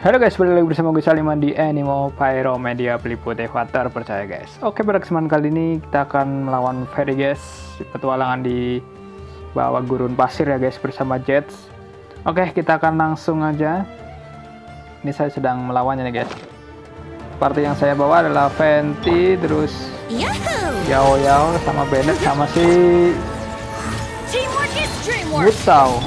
Halo guys, balik lagi bersama gue Saliman di Animo Pyro Media peliput Evatar percaya guys. Oke, pada kesempatan kali ini kita akan melawan Ferry guys, petualangan di bawah gurun pasir ya guys bersama Jets. Oke, kita akan langsung aja. Ini saya sedang melawannya nih guys. Party yang saya bawa adalah Venti, terus Yao Yao sama Bennett sama si Mutau.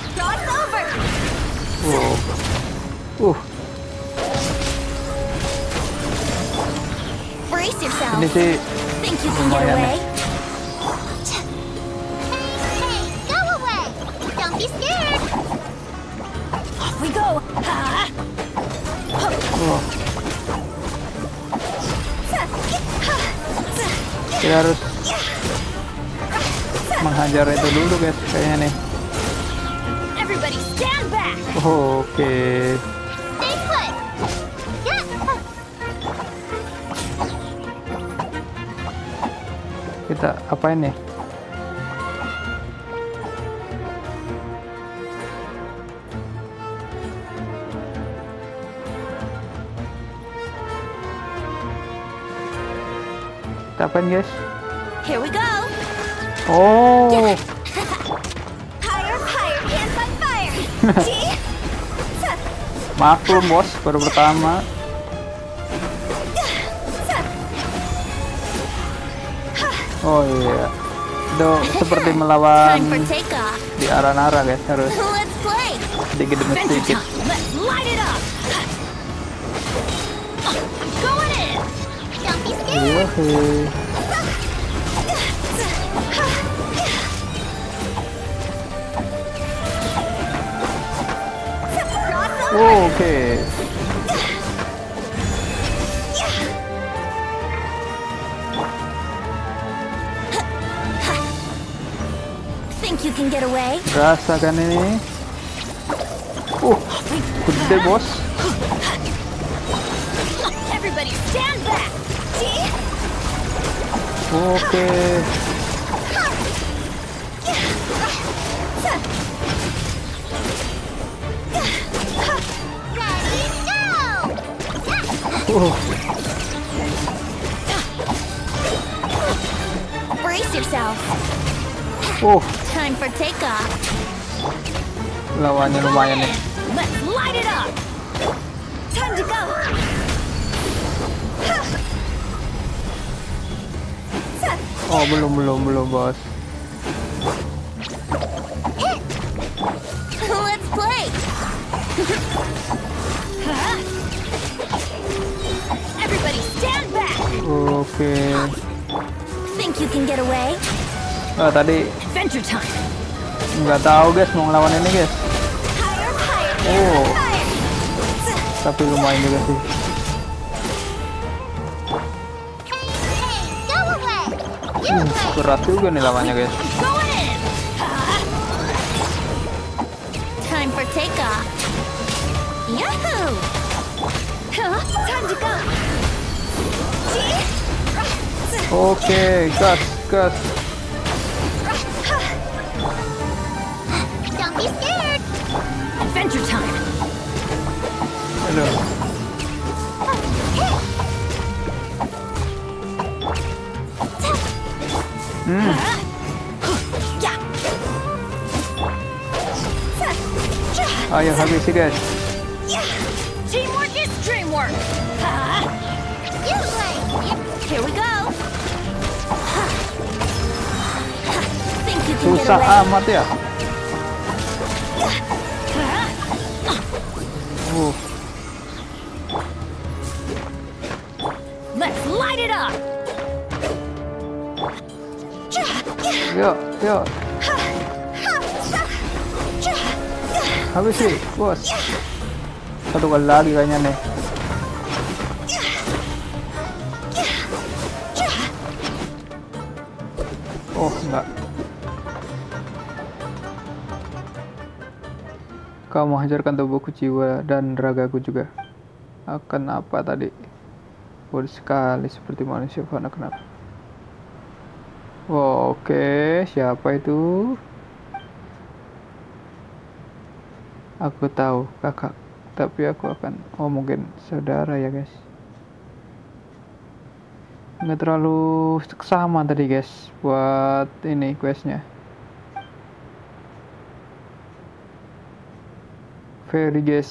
Ini sih lumayan nih. Kita harus menghajar itu dulu guys kayaknya nih. Oke. Kita apain nih? Kita apain guys? Here we go. Oh. Higher, higher, hands on fire. Maklum bos, baru pertama. Oh iya, itu seperti melawan Time for takeoff. di arah-arah guys, harus Let's play. sedikit demi Adventure sedikit. time. Let's light it up. Going in. Don't be scared. Yohe. Oke. Think you can get away? Rasakan ini. Gede bos. Everybody stand back. See? Oke. Ready, go. Brace yourself. Time for takeoff. Lawannya lumayan nih. Let's light it up. Time to go. Oh belum bos. Let's play. Everybody stand back. Oke. Think you can get away? Tadi Adventure time. nggak tahu guys mau ngelawan ini guys. Higher, higher, Oh. higher. Tapi lumayan juga sih. Go away. Berat juga nih lawannya guys. Going in. Time for takeoff. Yahoo! Time to go. See? Oke, gas. Don't be scared. Adventure time. Aduh. Ayo habisi guys. Teamwork is dreamwork. Here we go. Think you can get Susah away? amat ya. Let's light it up. Yuk. Habisi, bos. Satu kali lagi kayaknya nih. Oh, enggak. Kau menghancurkan tubuhku, jiwa dan ragaku juga. Akan apa tadi? Bodoh sekali seperti manusia fana, kenapa? Oke, siapa itu? Aku tahu, kakak. tapi aku akan, oh mungkin saudara ya guys, nggak terlalu sama tadi guys buat ini questnya. Very guys.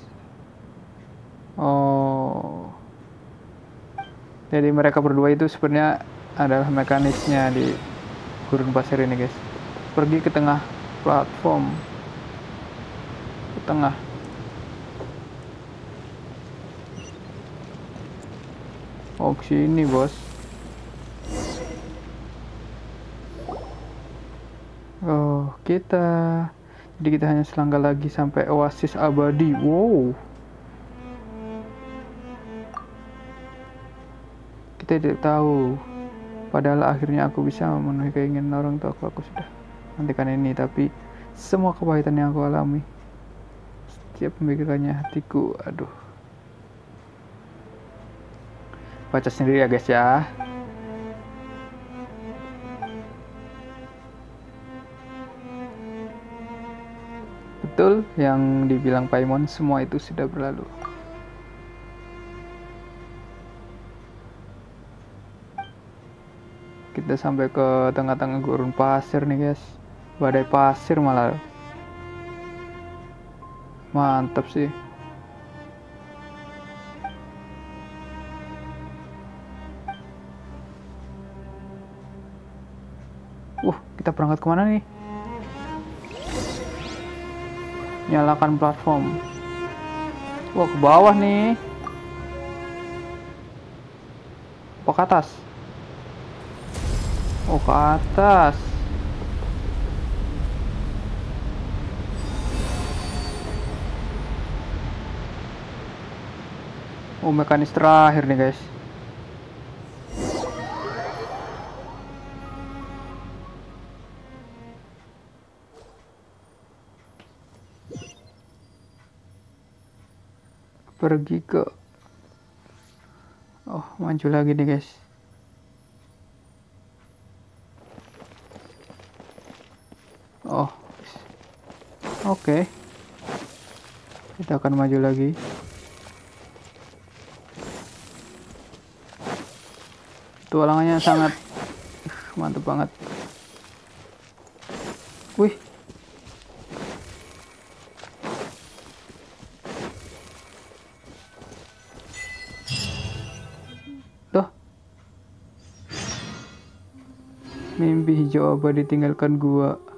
Oh, jadi mereka berdua itu sebenarnya adalah mekanisnya di gurun pasir ini guys. Pergi ke tengah platform, ke tengah. Oh, sini bos. Oh, jadi kita hanya selangkah lagi sampai oasis abadi. Wow. Kita tidak tahu. Padahal akhirnya aku bisa memenuhi keinginan orang tuaku. Aku sudah menghentikan ini, tapi semua kepahitan yang aku alami, setiap memikirkannya hatiku, aduh. Baca sendiri ya guys ya. Betul yang dibilang Paimon, semua itu sudah berlalu. Kita sampai ke tengah-tengah gurun pasir nih guys. Badai pasir malah. Mantap sih. Kita berangkat kemana nih? Nyalakan platform. Wah, ke bawah nih. Apa ke atas? Oh, ke atas. Oh, mekanis terakhir nih guys. Pergi ke, oh maju lagi nih guys. Oh oke. Kita akan maju lagi. Petualangannya sangat mantap banget. Wih, mimpi hijau abadi tinggalkan gua.